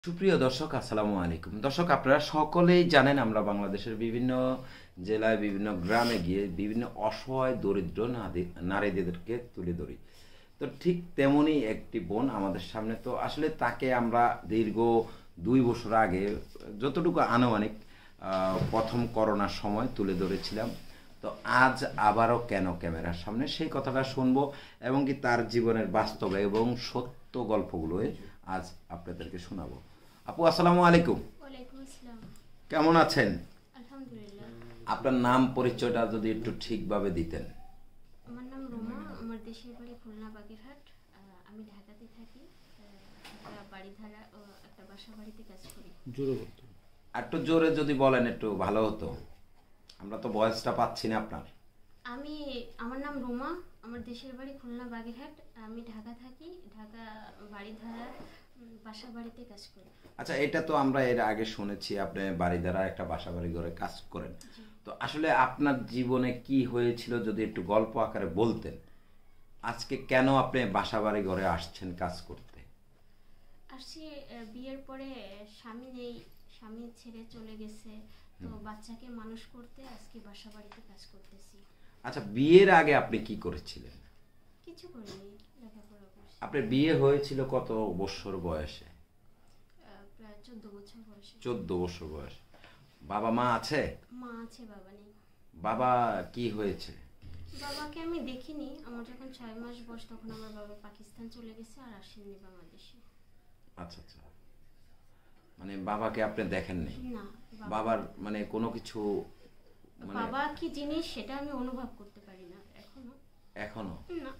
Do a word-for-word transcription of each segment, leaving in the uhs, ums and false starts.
সুপ্রিয় দর্শক, আসসালামু আলাইকুম। দর্শক, আপনারা সকলেই জানেন আমরা বাংলাদেশের বিভিন্ন জেলায় বিভিন্ন গ্রামে গিয়ে বিভিন্ন অসহায় দরিদ্র নারী- নারীদেরকে তুলে ধরি। তো ঠিক তেমনই একটি বোন আমাদের সামনে। তো আসলে তাকে আমরা দীর্ঘ দুই বছর আগে যতটুকু আনুমানিক আহ, প্রথম করোনার সময় তুলে ধরেছিলাম। তো আজ আবারও কেন ক্যামেরার সামনে সেই কথাটা শুনবো এবং কি তার জীবনের বাস্তব এবং সত্য গল্পগুলোই আজ আপনাদেরকে শোনাবো। আপু, আসসালামু আলাইকুম। ওয়ালাইকুম আসসালাম। কেমন আছেন? আলহামদুলিল্লাহ। আপনার নাম পরিচয়টা যদি একটু ঠিকভাবে দিতেন। আমার নাম রোমা, আমার দেশের বাড়ি খুলনা বাগেরহাট। আহ, আমি ঢাকাতে থাকি। আহ, ঢাকা বাড়িধারা ও একটা বাসা বাড়িতে কাজ করি। জোরে বলতে আর একটু জোরে যদি বলেন একটু ভালো হতো, আমরা তো ভয়েসটা পাচ্ছি না আপনার। আমি আমার নাম রোমা, আমার দেশের বাড়ি খুলনা বাগেরহাট। আমি ঢাকা থাকি। ঢাকা বাড়িধারা উম, বাসা বাড়িতে কাজ করি। আচ্ছা, এটা তো আমরা এর আগে শুনেছি আপনি বাড়িধারা একটা বাসা বাড়ি ঘরে কাজ করেন। জি। তো আসলে আপনার জীবনে কি হয়েছিল যদি একটু গল্প আকারে বলতেন। আজকে কেন আপনি বাসা বাড়ি ঘরে আসছেন কাজ করতে? আসছি আহ, বিয়ের পরে স্বামী নেই, স্বামী ছেড়ে চলে গেছে। তো বাচ্চাকে মানুষ করতে আজকে বাসা বাড়িতে কাজ করতেছি। আচ্ছা, বিয়ের আগে আপনি কি করেছিলেন? কিছু করিনি, লেখাপড়া করছি। আপনার বিয়ে হয়েছিল কত বছর বয়সে? আহ, প্রায় চোদ্দ বছর বয়সে। চোদ্দ বছর বয়স। বাবা মা আছে? মা আছে, বাবা নেই। বাবা কি হয়েছে? বাবাকে আমি দেখিনি। আমার যখন ছয় মাস বয়স তখন আমার বাবা পাকিস্তান চলে গেছে, আর আসেননি বাংলাদেশে। আচ্ছা আচ্ছা, মানে বাবাকে আপনি দেখেননি? না, বাবা বাবার মানে কোনো কিছু মানে বাবা কি জিনিস সেটা আমি অনুভব করতে পারি না এখনো। এখনো? না।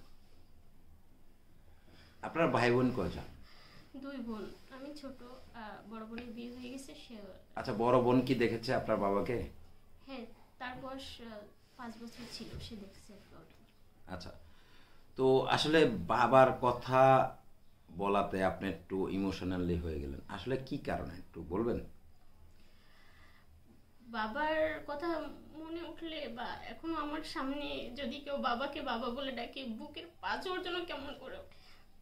আপনার ভাই বোন কয়জন? দুই বোন, আমি ছোট। আহ, বড় বোনের বিয়ে হয়ে গেছে, সে। আচ্ছা, বড় বোন কি দেখেছে আপনার বাবাকে? হ্যাঁ, তার বয়স আহ, পাঁচ বছর ছিল, সে দেখছে একটু আর কি। আচ্ছা, তো আসলে বাবার কথা বলাতে আপনি একটু ইমোশনালি হয়ে গেলেন, আসলে কি কারণে একটু বলবেন? বাবার কথা মনে উঠলে বা এখনো আমার সামনে যদি কেউ বাবাকে বাবা বলে ডাকে, বুকের পাঁজর যেন কেমন করে ওঠে।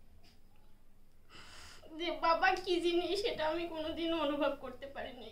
যে বাবা কি জিনিস সেটা আমি কোনোদিনও অনুভব করতে পারিনি।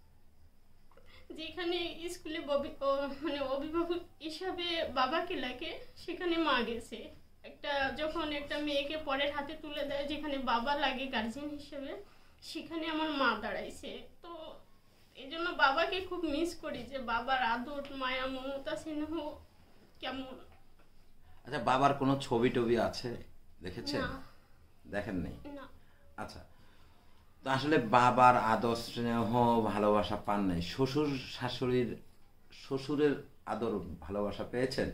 যেখানে স্কুলে ববি- ও- মানে অভিভাবক হিসাবে বাবাকে লাগে, সেখানে মা গেছে। একটা যখন একটা মেয়েকে পরের হাতে তুলে দেয়, যেখানে বাবা লাগে গার্জিয়ান হিসেবে, সেখানে আমার মা দাঁড়াইছে। তো এই জন্য বাবাকে খুব মিস করি, যে বাবার আদর, মায়া, মমতা, স্নেহ কেমন। আচ্ছা, বাবার কোনো ছবি টবি আছে, দেখেছেন? না। দেখেন নেই? না। আচ্ছা, তো আসলে বাবার আদর স্নেহ ভালোবাসা পান নাই, শ্বশুর শাশুড়ির শ্বশুরের আদর ভালোবাসা পেয়েছেন?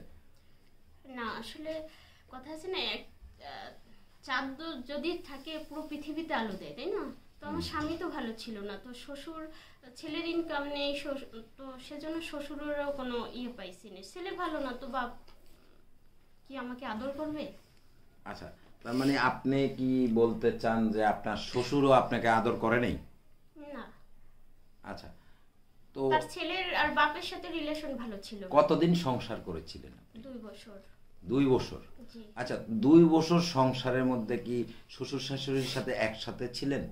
না, আসলে কথা আছে না, এক আহ, চাঁদ যদি থাকে পুরো পৃথিবীতে আলো দেয়, তাই না? তো আমার স্বামী তো ভালো ছিল না, তো শ্বশুর, ছেলের ইনকাম নেই, শ্বশুর- তো সেজন্য শ্বশুরেরও কোনো ইয়ে পাইছি না। ছেলে ভালো না তো বাপ কি আমাকে আদর করবে? আচ্ছা, তার মানে আপনি কি বলতে চান যে আপনার শ্বশুরও আপনাকে আদর করে নাই? না। আচ্ছা, তো তার ছেলের আর বাপের সাথে রিলেশন ভালো ছিল না। কতদিন সংসার করেছিলেন আপনি? দুই বছর। দুই বছর। জি। আচ্ছা, দুই বছর সংসারের মধ্যে কি শ্বশুর শাশুড়ির সাথে একসাথে ছিলেন?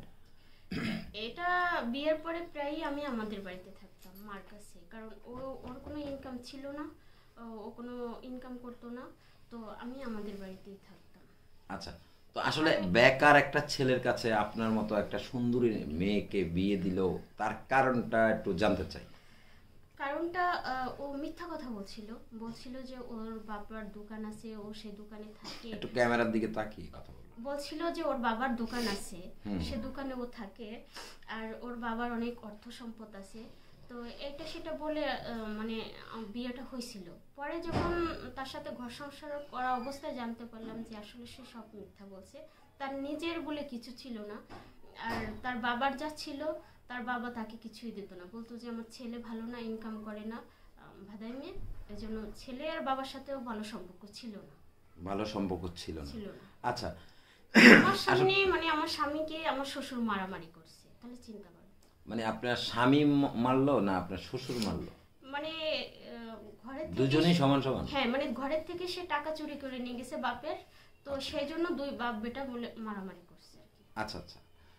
এটা বিয়ের পরে প্রায়ই আমি আমাদের বাড়িতে থাকতাম মার কাছে, কারণ ও ওর কোনো ইনকাম ছিল না, ও ও কোনো ইনকাম করতো না, তো আমি আমাদের বাড়িতেই থাকতাম। আচ্ছা, তো আসলে বেকার একটা ছেলের কাছে আপনার মতো একটা সুন্দরী মেয়েকে বিয়ে দিল, তার কারণটা একটু জানতে চাই। কারণটা আহ, ও মিথ্যা কথা বলছিল। বলছিল যে ওর বাবার দোকান আছে, ও সেই দোকানে থাকে। একটু ক্যামেরার দিকে তাকিয়ে কথা বলুন। বলছিল যে ওর বাবার দোকান আছে, হুম। সে দোকানে ও থাকে, আর ওর বাবার অনেক অর্থ সম্পদ আছে। তো এটা সেটা বলে আহ, মানে আহ, বিয়েটা হয়েছিল। পরে যখন তার সাথে ঘর সংসার করা অবস্থায় জানতে পারলাম যে আসলে সে সব মিথ্যা বলছে। তার নিজের বলে কিছু ছিল না, আর তার বাবার যা ছিল, তার বাবা তাকে কিছুই দিত না। বলতো যে আমার ছেলে ভালো না, ইনকাম করে না, আহ, ভাদাই মেয়ে। এই জন্য ছেলে আর বাবার সাথেও ভালো সম্পর্ক ছিল না। ভালো সম্পর্ক ছিল না। ছিল না। আচ্ছা, আমার সামনে মানে আমার স্বামীকে আমার শ্বশুর মারামারি করছে, তাহলে চিন্তা করো। মানে আপনার স্বামী ম- মারলো না আপনার শ্বশুর মারলো? মানে আহ, ঘরের থেকে দুজনেই সমান সমান? হ্যাঁ, মানে ঘরের থেকে সে টাকা চুরি করে নিয়ে গেছে বাপের। তো সেই জন্য দুই বাপ বেটা বলে মারামারি করছে আর কি। আচ্ছা আচ্ছা,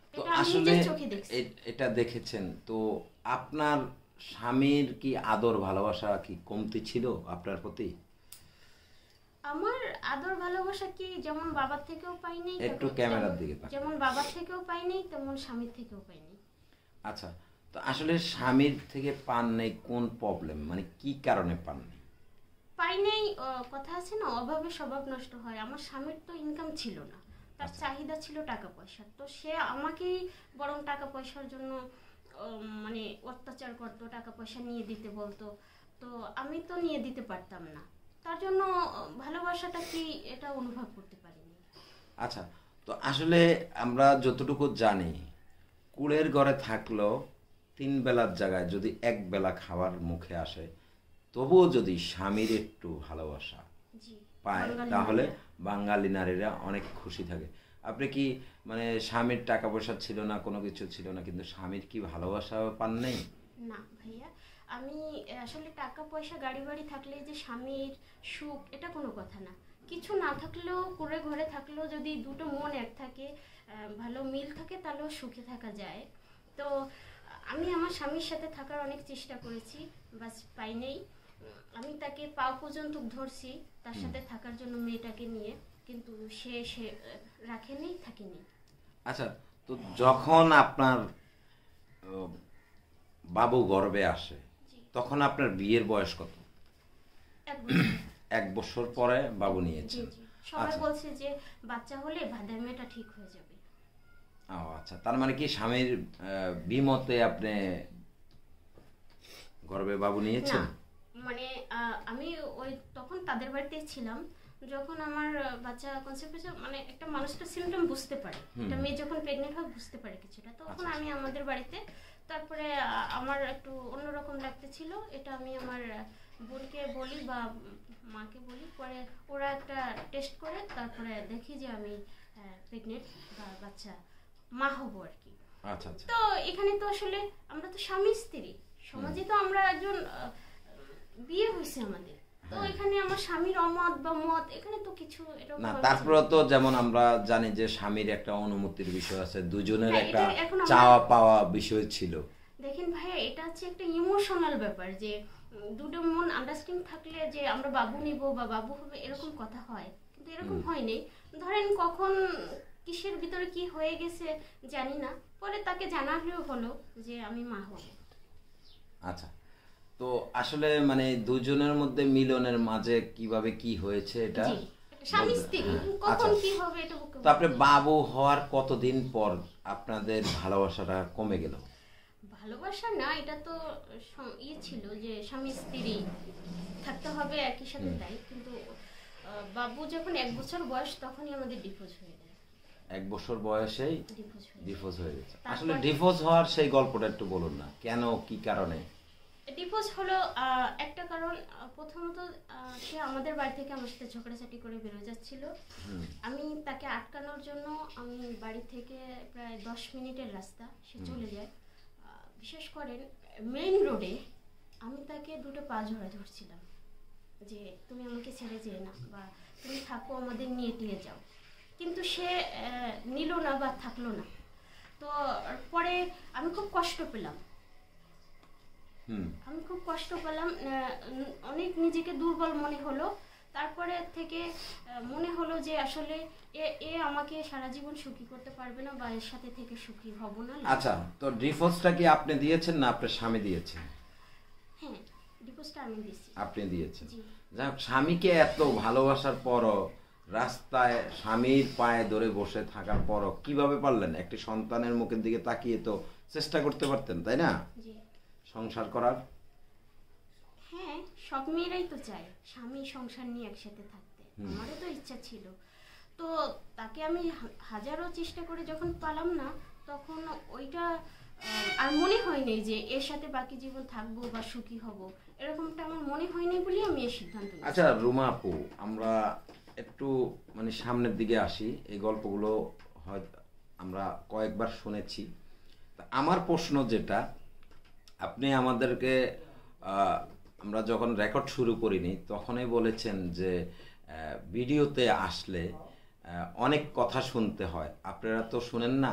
তো এটা আমি আসলে নিজের চোখে দেখছি। এ- এটা দেখেছেন তো আপনার স্বামীর কি আদর ভালোবাসা কি কমতি ছিল আপনার প্রতি? আমার আদর ভালোবাসা কি যেমন বাবার থেকেও পাইনি, একটু তেমন- ক্যামেরার তেমন- দিকে তাকান। যেমন বাবার থেকেও পাইনি তেমন স্বামীর থেকেও পাইনি। আচ্ছা, তো আসলে স্বামীর থেকে পান নাই কোন প্রবলেম, মানে কি কারণে পান নাই? পাই নাই, আহ, কথা আছে না, অভাবে স্বভাব নষ্ট হয়। আমার স্বামীর তো ইনকাম ছিল না, তার আচ্ছা। চাহিদা ছিল টাকা পয়সার, তো সে আমাকেই বরং টাকা পয়সার জন্য উম, মানে অত্যাচার করতো, টাকা পয়সা নিয়ে দিতে বলতো। তো আমি তো নিয়ে দিতে পারতাম না, তার জন্য আহ, ভালোবাসাটা কি এটা অনুভব করতে পারিনি। আচ্ছা, তো আসলে আমরা যতটুকু জানি কুড়ের ঘরে থাকলেও তিন বেলার জায়গায় যদি এক বেলা খাবার মুখে আসে, তবুও যদি স্বামীর একটু ভালোবাসা জি, পায় বাঙালি তাহলে নারীরা। বাঙালি নারীরা অনেক খুশি থাকে। আপনি কি মানে স্বামীর টাকা পয়সা ছিল না, কোনো কিছু ছিল না, কিন্তু স্বামীর কি ভালোবাসা পান নাই? না ভাইয়া, আমি আসলে টাকা পয়সা গাড়ি বাড়ি থাকলে যে স্বামীর সুখ এটা কোনো কথা না। কিছু না থাকলেও, করে ঘরে থাকলেও যদি দুটো মন এক থাকে, আহ, ভালো মিল থাকে, তাহলেও সুখে থাকা যায়। তো আমি আমার স্বামীর সাথে থাকার অনেক চেষ্টা করেছি, বাস পাই নেই। উম, আমি তাকে পাও পর্যন্ত ধরছি তার সাথে থাকার জন্য মেয়েটাকে নিয়ে, কিন্তু সে সে আহ, রাখেনি, থাকেনি। আচ্ছা, তো যখন আপনার আহ, বাবু গর্ভে আসে জি, তখন আপনার বিয়ের বয়স কত? এক বছর। এক বছর পরে বাবু জি নিয়েছেন? জি, সবাই আচ্ছা। বলছে যে বাচ্চা হলে ভাদের মেয়েটা ঠিক হয়ে যাবে। ও আচ্ছা, তার মানে কি স্বামীর আহ, বিমতে আপনি গর্ভে বাবু নিয়েছেন? না, মানে আহ, আমি ওই তখন তাদের বাড়িতেই ছিলাম। যখন আমার আহ, বাচ্চা কনসেপ্ট হয়েছে, মানে একটা মানুষটা সিমটম বুঝতে পারে, হুম। একটা মেয়ে যখন প্রেগনেন্ট হয় বুঝতে পারে কিছুটা, তখন আচ্ছা, আমি আমাদের বাড়িতে, তারপরে আহ, আমার একটু অন্যরকম লাগতেছিল, এটা আমি আমার আহ, বোনকে বলি বা উম, মাকে বলি, পরে ওরা একটা টেস্ট করে তারপরে দেখি যে আমি প্রেগনেন্ট বা বাচ্চা মা হবো আর কি। আচ্ছা আচ্ছা। তো এখানে তো আসলে আমরা তো স্বামী স্ত্রী, সমাজে তো আমরা একজন আহ, বিয়ে হয়েছে আমাদের, তো হ্যাঁ। এখানে আমার স্বামীর অমত বা মত এখানে তো কিছু এরকম না, ভাবে তারপরে ছিল। তো যেমন আমরা জানি যে স্বামীর একটা অনুমতির বিষয় আছে, দুজনের হ্যাঁ, একটা এটা এখন আমরা- চাওয়া পাওয়া বিষয় ছিল। দেখেন ভাইয়া, এটা হচ্ছে একটা ইমোশনাল ব্যাপার যে উম, দুটো মন আন্ডারস্ট্যান্ডিং থাকলে যে আমরা বাবু নিব বা বাবু হবে এরকম কথা হয়, কিন্তু এরকম হুম। হয়নি। ধরেন কখন কিসের ভিতরে কি হয়ে গেছে জানি না, পরে তাকে জানালেও হলো যে আমি মা হব। আচ্ছা, তো আসলে মানে দুজনের মধ্যে মিলনের মাঝে কিভাবে কি হয়েছে এটা জি, স্বামী বলতে- স্ত্রী হ্যাঁ, কখন আচ্ছা। কি হবে এটা বলতে তো আপনি বাবু হওয়ার কতদিন পর আপনাদের ভালোবাসাটা কমে গেল? ভালোবাসা না, এটা তো স- ইয়ে ছিল যে স্বামী স্ত্রী থাকতে হবে একই সাথে, হুম। তাই কিন্তু আহ, বাবু যখন এক বছর বয়স তখনই আমাদের ডিভোর্স হয়ে যায়। এক বছর বয়সেই ডিভোর্স হয়ে যায় ডিভোর্স হয়ে গেছে। তারপর- আসলে ডিভোর্স হওয়ার সেই গল্পটা একটু বলুন না, কেন কি কারণে? ডিভোর্স হলো আহ, একটা কারণ, আহ, প্রথমত আহ, সে আমাদের বাড়ি থেকে আমার সাথে ঝগড়াঝাটি করে বেরোয় যাচ্ছিল। হুম। আমি তাকে আটকানোর জন্য আমি বাড়ি থেকে প্রায় দশ মিনিটের রাস্তা সে চলে যায়। আহ, বিশেষ করেন মেইন রোডে আমি তাকে দুটো পা ঝরা ধরছিলাম যে তুমি আমাকে ছেড়ে যেও না বা তুমি থাকো, আমাদের নিয়ে টিয়ে যাও, কিন্তু সে আহ, নিল না বা থাকলো না। তো পরে আমি খুব কষ্ট পেলাম, হুম। আমি খুব কষ্ট পেলাম, আহ, উম, অনেক নিজেকে দুর্বল মনে হলো। তারপরে থেকে আহ, মনে হলো যে আসলে এ এ আমাকে সারা জীবন সুখী করতে পারবে না বা এর সাথে থেকে সুখী হব না। আচ্ছা, তো ডিভোর্সটা কি আপনি দিয়েছেন না আপনার স্বামী দিয়েছেন? হ্যাঁ, ডিভোর্সটা আমি দিছি। আপনি দিয়েছেন। জি। যাই হোক, স্বামীকে এত ভালোবাসার পরও রাস্তায় স্বামীর পায়ে ধরে বসে থাকার পরও কিভাবে পারলেন? একটি সন্তানের মুখের দিকে তাকিয়ে তো চেষ্টা করতে পারতেন, তাই না, জি, সংসার করার? হ্যাঁ, সব মেয়েরাই তো চায় স্বামী সংসার নিয়ে একসাথে থাকতে, হুম। আমারও তো ইচ্ছা ছিল। তো তাকে আমি হা- হাজারো চেষ্টা করে যখন পালাম না, তখন ওইটা আহ, আর মনে হয়নি যে এর সাথে বাকি জীবন থাকবো বা সুখী হব, এরকমটা আমার মনে হয়নি বলেই আমি এই সিদ্ধান্ত নিয়েছি। আচ্ছা রুমা আপু, আমরা একটু মানে সামনের দিকে আসি। এই গল্পগুলো হয়তো আমরা কয়েকবার শুনেছি। তা আমার প্রশ্ন যেটা, আপনি আমাদেরকে আহ, আমরা যখন রেকর্ড শুরু করিনি তখনই বলেছেন যে আহ, ভিডিওতে আসলে আহ, অনেক কথা শুনতে হয়, আপনারা তো শুনেন না,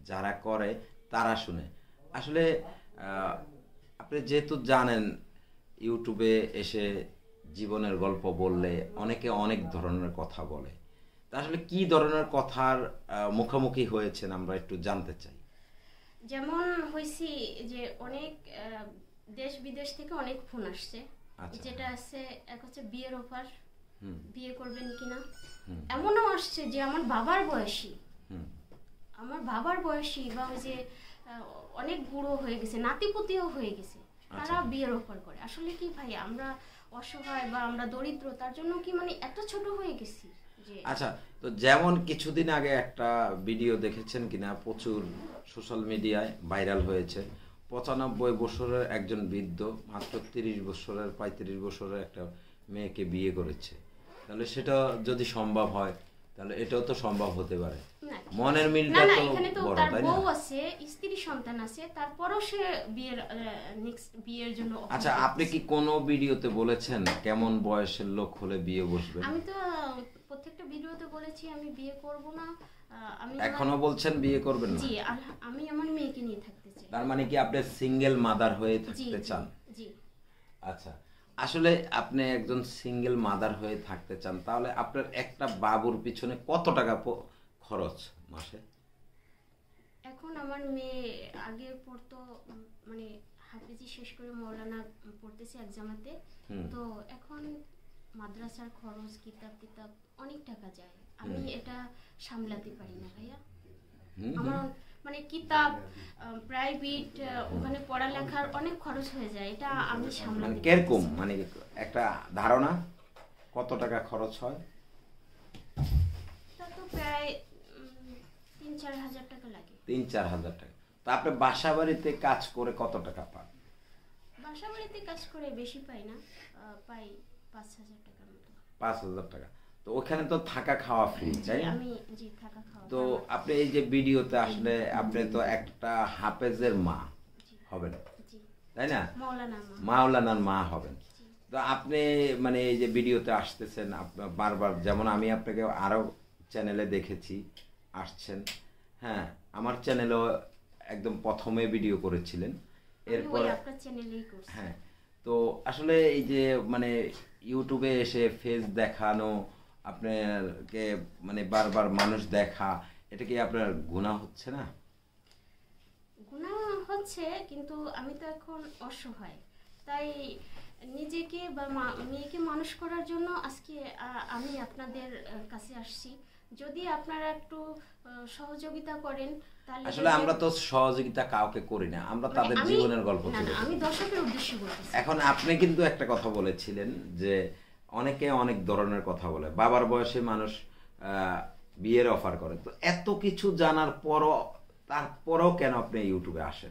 যারা করে তারা শুনে। আসলে আপনি যেহেতু জানেন ইউটিউবে এসে জীবনের গল্প বললে অনেকে অনেক ধরনের কথা বলে, তা আসলে কি ধরনের কথার মুখোমুখি হয়েছেন আমরা একটু জানতে চাই। যেমন হয়েছি যে অনেক দেশ বিদেশ থেকে অনেক ফোন আসছে, যেটা আছে এক হচ্ছে বিয়ের অফার, বিয়ে করবেন কিনা। এমনও আসছে যে আমার বাবার বয়সী আমার বাবার বয়সী বা ওই যে অনেক বুড়ো হয়ে গেছে, নাতিপুতিও হয়ে গেছে, তারা বিয়ের অফার করে। আসলে কি ভাই, আমরা অসহায় বা আমরা দরিদ্র, তার জন্য কি মানে এত ছোট হয়ে গেছি? আচ্ছা, তো যেমন কিছুদিন আগে একটা ভিডিও দেখেছেন কিনা, প্রচুর সোশ্যাল মিডিয়ায় ভাইরাল হয়েছে। পঁচানব্বই বছরের একজন বৃদ্ধ মাত্র তিরিশ বছরের পঁয়ত্রিশ বছরের একটা মেয়েকে বিয়ে করেছে। তাহলে সেটা যদি সম্ভব হয় তাহলে এটাও তো সম্ভব হতে পারে। মনের মিলটা তো বড়, তাই না? বউ আছে, স্ত্রী সন্তান আছে, তারপরও সে বিয়ের নেক্সট বিয়ের জন্য। আচ্ছা, আপনি কি কোনো ভিডিওতে বলেছেন কেমন বয়সের লোক হলে বিয়ে বসবে? আমি তো প্রত্যেকটা ভিডিওতে বলেছি আমি বিয়ে করব না। আমি এখনো বলছেন বিয়ে করবেন না? জি, আমি আমার মেয়েকে নিয়ে থাকতে চাই। তার মানে কি আপনি সিঙ্গেল মাদার হয়ে থাকতে চান? জি। আচ্ছা, আসলে আপনি একজন সিঙ্গেল মাদার হয়ে থাকতে চান, তাহলে আপনার একটা বাবুর পিছনে কত টাকা খরচ মাসে? এখন আমার মেয়ে আগে পড়তো, মানে হাফেজি শেষ করে মৌলানা পড়তেছে একজামাতে, তো এখন মাদ্রাসার খরচ, কিতাব কিতাব অনেক টাকা যায়। আমি এটা সামলাতে পারি না ভাইয়া। আমার মানে কিতাব, প্রাইভেট, ওখানে পড়ালেখার অনেক খরচ হয়ে যায়, এটা আমি সামলাতে। কিরকম মানে একটা ধারণা কত টাকা খরচ হয়? তা তো প্রায় তিন চার হাজার টাকা লাগে। তিন চার হাজার টাকা। তো আপনি বাসা বাড়িতে কাজ করে কত টাকা পান? বাসা বাড়িতে কাজ করে বেশি পাই না, পাই পাঁচ হাজার টাকার মতো। পাঁচ হাজার টাকা। তো ওখানে তো থাকা খাওয়া ফ্রি, তাই না? আমি জি, থাকা খাওয়া। তো আপনি এই যে ভিডিওতে আসলে আপনি তো একটা হাফেজের মা হবেন, তাই না? মাওলানা মা, মাওলানার মা হবেন। তো আপনি মানে এই যে ভিডিওতে আসতেছেন বারবার, যেমন আমি আপনাকে আরো চ্যানেলে দেখেছি আসছেন, হ্যাঁ আমার চ্যানেলেও একদম প্রথমে ভিডিও করেছিলেন, এরপর আপনার চ্যানেলেই করছি। হ্যাঁ, তো আসলে এই যে মানে ইউটিউবে এসে ফেস দেখানো, আপনাকে মানে বারবার মানুষ দেখা, এটা কি আপনার গুনাহ হচ্ছে না? গুনাহ হচ্ছে, কিন্তু আমি তো এখন অসহায়, তাই নিজেকে বা মেয়েকে মানুষ করার জন্য আজকে আমি আপনাদের কাছে আসছি। যদি আপনারা একটু সহযোগিতা করেন তাহলে। আসলে আমরা তো সহযোগিতা কাউকে করি না, আমরা তাদের জীবনের গল্প তুলে ধরি। আমি দর্শকের উদ্দেশ্যে বলছি। এখন আপনি কিন্তু একটা কথা বলেছিলেন যে অনেকে অনেক ধরনের কথা বলে, বাবার বয়সে মানুষ বিয়ের অফার করে। তো এত কিছু জানার পরও তারপরেও কেন আপনি ইউটিউবে আসেন?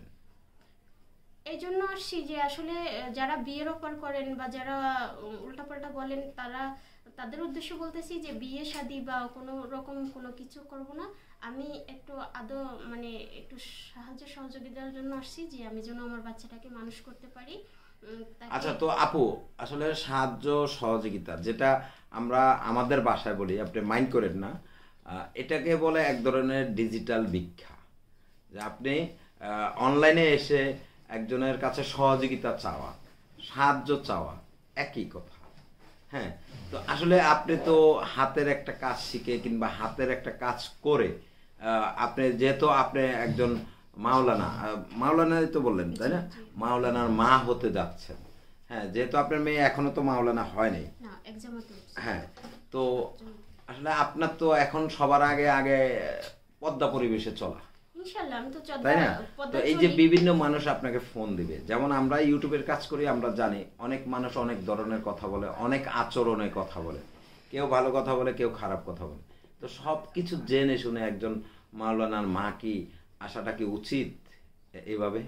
এই জন্য আসছি যে আসলে যারা বিয়ের অফার করেন বা যারা উল্টাপাল্টা বলেন, তারা তাদের উদ্দেশ্য বলতেছি যে বিয়ে শাদী বা কোনো রকম কোনো কিছু করব না। আমি একটু আদৌ মানে একটু সাহায্য সহযোগিতার জন্য আসছি, যে আমি যেন আমার বাচ্চাটাকে মানুষ করতে পারি। আচ্ছা, তো আপু আসলে সাহায্য সহযোগিতা যেটা আমরা আমাদের ভাষায় বলি, আপনি মাইন্ড করেন না, এটাকে বলে এক ধরনের ডিজিটাল ভিক্ষা। যে আপনি অনলাইনে এসে একজনের কাছে সহযোগিতা চাওয়া, সাহায্য চাওয়া একই কথা। হ্যাঁ, তো আসলে আপনি তো হাতের একটা কাজ শিখে কিংবা হাতের একটা কাজ করে আপনি, যেহেতু আপনি একজন মাওলানা, মাওলানাই তো বললেন তাই না, মাওলানার মা হতে যাচ্ছেন। হ্যাঁ, যেহেতু আপনার মেয়ে এখনো তো মাওলানা হয়নি। হ্যাঁ, তো আসলে আপনার তো এখন সবার আগে আগে পদ্মা পরিবেশে চলা, তাই না? তো এই যে বিভিন্ন মানুষ আপনাকে ফোন দিবে, যেমন আমরা ইউটিউবের কাজ করি, আমরা জানি অনেক মানুষ অনেক ধরনের কথা বলে, অনেক আচরণের কথা বলে, কেউ ভালো কথা বলে, কেউ খারাপ কথা বলে। তো সবকিছু জেনে শুনে একজন মাওলানার মা কি আসাটা কি উচিত এইভাবে?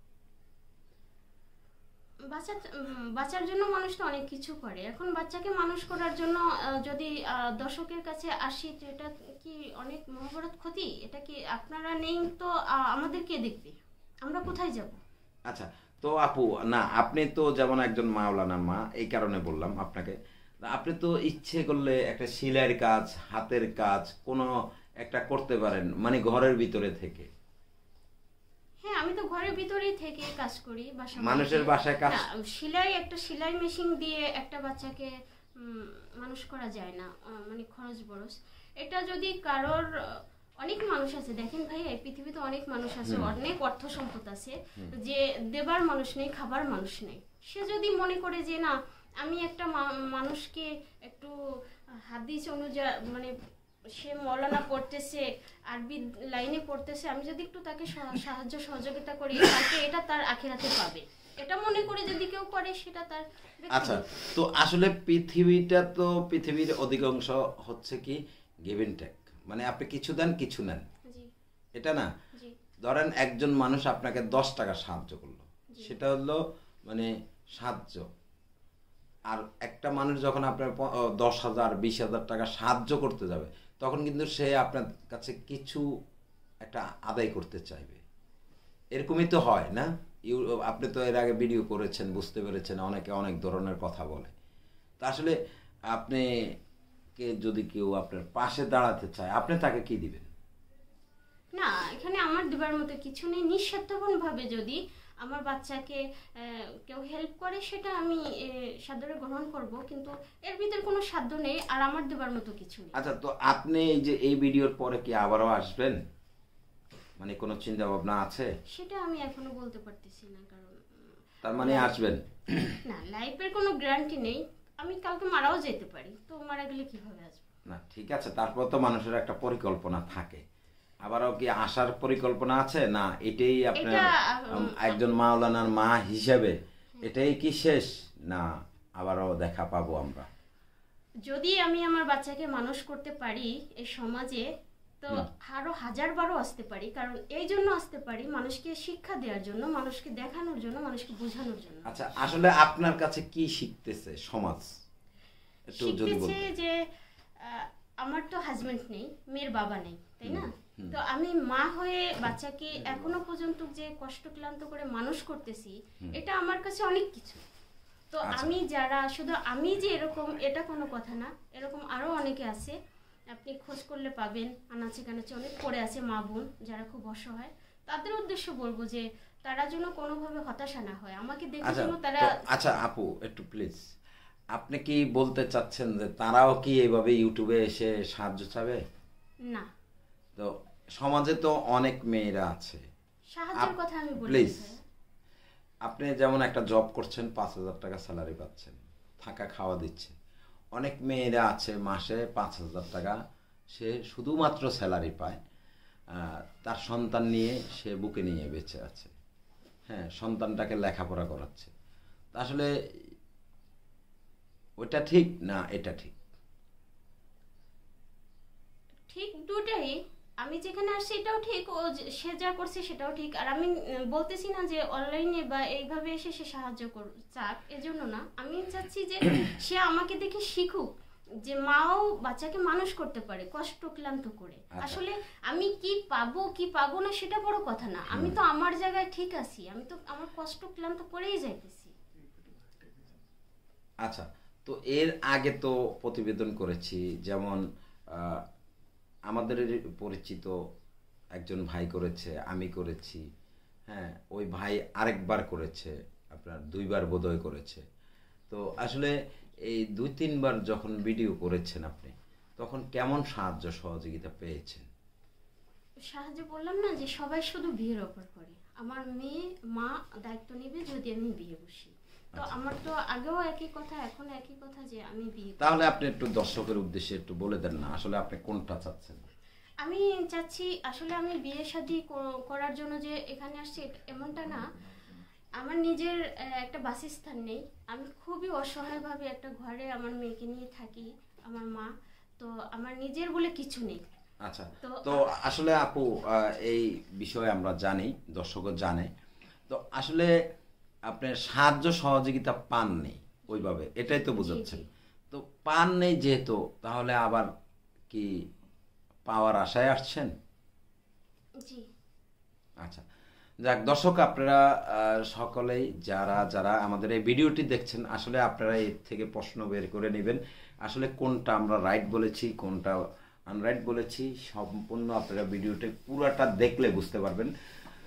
বাচ্চা বাচ্চার জন্য মানুষ তো অনেক কিছু করে। এখন বাচ্চাকে মানুষ করার জন্য যদি দর্শকের কাছে আসি, তো এটা কি অনেক মহাভারত ক্ষতি? এটা কি আপনারা নেই তো আমাদের কে দেখবে? আমরা কোথায় যাব? আচ্ছা, তো আপু না, আপনি তো যেমন একজন মাওলানার মা, এই কারণে বললাম আপনাকে, আপনি তো ইচ্ছে করলে একটা সেলাইয়ের কাজ, হাতের কাজ কোনো একটা করতে পারেন, মানে ঘরের ভিতরে থেকে, আমি তো ঘরের ভিতরেই থেকে কাজ করি, বাসা মানুষের বাসায় কাজ, সেলাই একটা সেলাই মেশিন দিয়ে একটা বাচ্চাকে মানুষ করা যায় না, মানে খরচ বরচ। এটা যদি কারোর, অনেক মানুষ আছে দেখেন ভাই, এই পৃথিবীতে অনেক মানুষ আছে, অনেক অর্থ সম্পদ আছে, যে দেবার মানুষ নেই, খাবার মানুষ নেই। সে যদি মনে করে যে না আমি একটা মানুষকে একটু হাদিস অনুযায়ী, মানে সে মৌলানা পড়তেছে, আরবি লাইনে পড়তেছে, আমি যদি একটু তাকে সাহায্য সহযোগিতা করি, তাকে এটা তার আখিরাতে পাবে, এটা মনে করে যদি কেউ করে সেটা তার। আচ্ছা, তো আসলে পৃথিবীটা তো, পৃথিবীর অধিকাংশ হচ্ছে কি গিভ এন্ড টেক, মানে আপনি কিছু দেন কিছু নেন, এটা না। ধরেন একজন মানুষ আপনাকে দশ টাকা সাহায্য করলো, সেটা হলো মানে সাহায্য। আর একটা মানুষ যখন আপনার দশ হাজার বিশ হাজার টাকা সাহায্য করতে যাবে, তখন কিন্তু সে আপনার কাছে কিছু একটা আদায় করতে চাইবে। এরকমই তো হয় না? আপনি তো এর আগে ভিডিও করেছেন, বুঝতে পেরেছেন অনেকে অনেক ধরনের কথা বলে। তা আসলে আপনি কে যদি কেউ আপনার পাশে দাঁড়াতে চায়, আপনি তাকে কি দিবেন? না, এখানে আমার দিবার মতো কিছু নেই। নিঃস্বার্থপর ভাবে যদি আমার বাচ্চাকে কেউ হেল্প করে, সেটা আমি সাদরে গ্রহণ করব, কিন্তু এর ভিতরে কোনো সাধ্য নেই আর আমার দেবার মতো কিছু নেই। আচ্ছা, তো আপনি এই যে এই ভিডিওর পরে কি আবারও আসবেন, মানে কোনো চিন্তা ভাবনা আছে? সেটা আমি এখনো বলতে পারতেছি না, কারণ তার মানে আসবেন না, লাইফের কোনো গ্যারান্টি নেই, আমি কালকে মারাও যেতে পারি, তো মারা গেলে কিভাবে আসবো? না ঠিক আছে, তারপর তো মানুষের একটা পরিকল্পনা থাকে। আবারও কি আসার পরিকল্পনা আছে? না এটাই আপনার একজন মাওলানার মা হিসেবে এটাই কি শেষ, না আবারও দেখা পাবো আমরা? যদি আমি আমার বাচ্চাকে মানুষ করতে পারি এই সমাজে, তো আরো হাজার বারও আসতে পারি। কারণ এই জন্য আসতে পারি, মানুষকে শিক্ষা দেওয়ার জন্য, মানুষকে দেখানোর জন্য, মানুষকে বোঝানোর জন্য। আচ্ছা, আসলে আপনার কাছে কি শিখতেছে সমাজ? একটু যদি বলতেন। যে আমার তো হাজবেন্ড নেই, মেয়ের বাবা নেই, তাই না? তো আমি মা হয়ে বাচ্চাকে এখনো পর্যন্ত যে কষ্ট ক্লান্ত করে মানুষ করতেছি, এটা আমার কাছে অনেক কিছু। তো আমি যারা, শুধু আমি যে এরকম এটা কোনো কথা না, এরকম আরো অনেকে আছে, আপনি খোঁজ করলে পাবেন, আনাচে কানাচে অনেক পড়ে আছে মা বোন যারা খুব অসহায়। তাদের উদ্দেশ্য বলবো যে তারা যেন কোনোভাবে হতাশা না হয়, আমাকে দেখে যেন তারা। আচ্ছা আপু, একটু প্লিজ, আপনি কি বলতে চাচ্ছেন যে তারাও কি এইভাবে ইউটিউবে এসে সাহায্য চাবে? না, তো সমাজে তো অনেক মেয়েরা আছে, সাহায্যের কথা আমি বলি। প্লিজ, আপনি যেমন একটা জব করছেন, পাঁচ হাজার টাকা স্যালারি পাচ্ছেন, থাকা খাওয়া দিচ্ছে। অনেক মেয়েরা আছে মাসে পাঁচ হাজার টাকা সে শুধুমাত্র স্যালারি পায়, তার সন্তান নিয়ে সে বুকে নিয়ে বেঁচে আছে, হ্যাঁ, সন্তানটাকে লেখাপড়া করাচ্ছে। আসলে ওটা ঠিক না এটা ঠিক? ঠিক দুটাই, আমি যেখানে আসছি এটাও ঠিক, ও সে যা করছে সেটাও ঠিক। আর আমি বলতেছি না যে অনলাইনে বা এইভাবে এসে সে সাহায্য করুক, চাক, এজন্য না। আমি চাচ্ছি যে সে আমাকে দেখে শিখুক যে মাও বাচ্চাকে মানুষ করতে পারে কষ্ট ক্লান্ত করে। আসলে আমি কি পাবো কি পাবো না সেটা বড় কথা না, আমি তো আমার জায়গায় ঠিক আছি, আমি তো আমার কষ্ট ক্লান্ত করেই যাইতেছি। আচ্ছা, তো এর আগে তো প্রতিবেদন করেছি, যেমন আমাদের পরিচিত একজন ভাই করেছে, আমি করেছি, হ্যাঁ, ওই ভাই আরেকবার করেছে, আপনার দুইবার বোধহয় করেছে। তো আসলে এই দুই তিনবার যখন ভিডিও করেছেন আপনি, তখন কেমন সাহায্য সহযোগিতা পেয়েছেন? সাহায্য বললাম না যে সবাই শুধু বিয়ের অফার করে, আমার মেয়ে মা দায়িত্ব নেবে যদি আমি বিয়ে বসি। তো আমার তো আগেও একই কথা, এখন একই কথা যে আমি বিয়ে। তাহলে আপনি একটু দর্শকের উদ্দেশ্যে একটু বলে দেন না, আসলে আপনি কোনটা চাচ্ছেন? আমি চাচ্ছি আসলে আমি বিয়ে শাদী করার জন্য যে এখানে আসছি এমনটা না, আমার নিজের একটা বাসস্থান নেই, আমি খুবই অসহায়ভাবে একটা ঘরে আমার মেয়েকে নিয়ে থাকি, আমার মা, তো আমার নিজের বলে কিছু নেই। আচ্ছা, তো আসলে আপু এই বিষয়ে আমরা জানি, দর্শকও জানে, তো আসলে আপনার সাহায্য সহযোগিতা পান নেই ওইভাবে, এটাই তো বোঝাচ্ছেন। তো পান নেই যেহেতু, তাহলে আবার কি পাওয়ার আশায় আসছেন? জি। আচ্ছা, যাক দর্শক, আপনারা সকলেই যারা যারা আমাদের এই ভিডিওটি দেখছেন, আসলে আপনারা এর থেকে প্রশ্ন বের করে নেবেন, আসলে কোনটা আমরা রাইট বলেছি কোনটা আনরাইট বলেছি। সম্পূর্ণ আপনারা ভিডিওটা পুরাটা দেখলে বুঝতে পারবেন।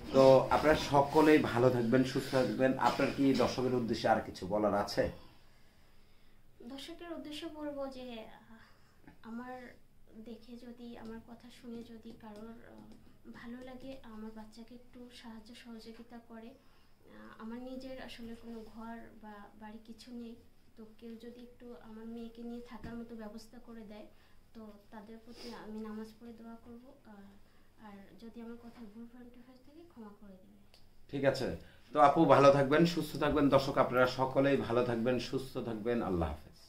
তো আপনারা সকলেই ভালো থাকবেন, সুস্থ থাকবেন। আপনার কি দর্শকের উদ্দেশ্যে আর কিছু বলার আছে? দর্শকের উদ্দেশ্যে বলবো যে আহ, আমার দেখে যদি, আমার কথা শুনে যদি কারোর আহ, ভালো লাগে, আমার বাচ্চাকে একটু সাহায্য সহযোগিতা করে। আহ, আমার নিজের আসলে কোনো ঘর বা বাড়ি কিছু নেই, তো কেউ যদি একটু আমার মেয়েকে নিয়ে থাকার মতো ব্যবস্থা করে দেয়, তো তাদের প্রতি আমি নামাজ পড়ে দোয়া করব। আর আর যদি আমার কথা ভুল ভ্রান্তি হয়ে থাকে ক্ষমা করে দেবে। ঠিক আছে। তো আপু ভালো থাকবেন, সুস্থ থাকবেন। দর্শক আপনারা সকলেই ভালো থাকবেন, সুস্থ থাকবেন। আল্লাহ হাফেজ।